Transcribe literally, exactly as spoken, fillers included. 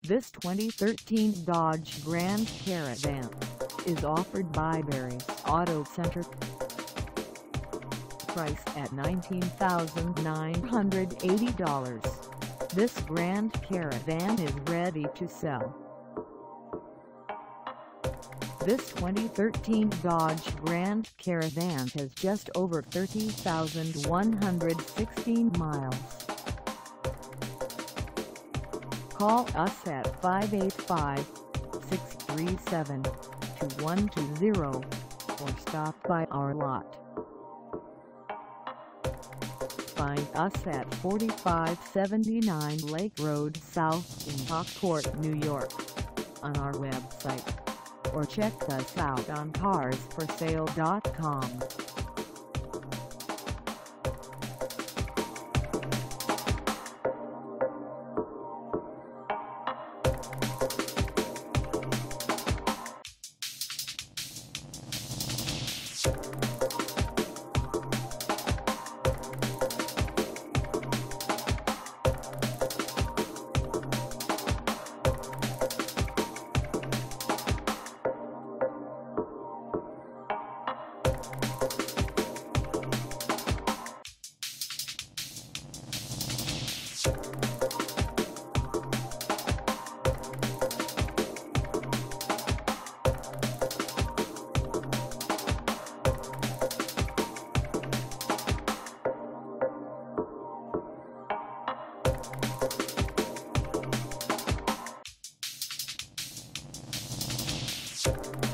This twenty thirteen Dodge Grand Caravan is offered by Barry's Auto Center. Priced at nineteen thousand nine hundred eighty dollars, this Grand Caravan is ready to sell. This twenty thirteen Dodge Grand Caravan has just over thirty thousand one hundred sixteen miles. Call us at five eight five, six three seven, two one two zero or stop by our lot. Find us at forty-five seventy-nine Lake Road South in Brockport, New York, on our website, or check us out on cars for sale dot com. You